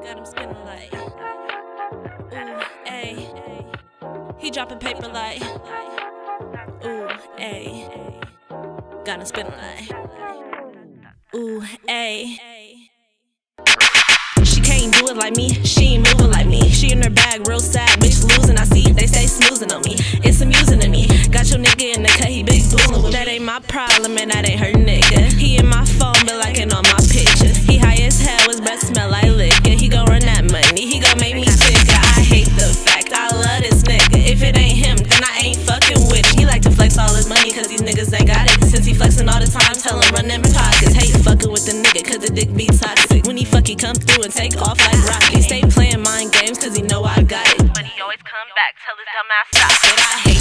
Got him spinning like, ooh, ayy. He dropping paper like, ooh, ayy. Got him spinning like, ooh, ayy. She can't do it like me, she ain't moving like me. She in her bag, real sad, bitch losing. I see they say snoozing on me, it's amusing to me. Got your nigga in the cut, he big boolin' with. That ain't my problem and that ain't her nigga. He in my phone, but liking all my pictures. He high as hell, his breath smell like liquor. He gon' run that money, he gon' make me sicker. I hate the fact I love this nigga. If it ain't him, then I ain't fucking with him. He like to flex all his money, cause these niggas ain't got it. Since he flexing all the time, tell him run them pockets. Hate fucking with the nigga, cause the dick be toxic. When he fuck, he come through and take off like rockets. Stay playing mind games, cause he know I got it. But he always come back, tell his dumb ass stop it. I hate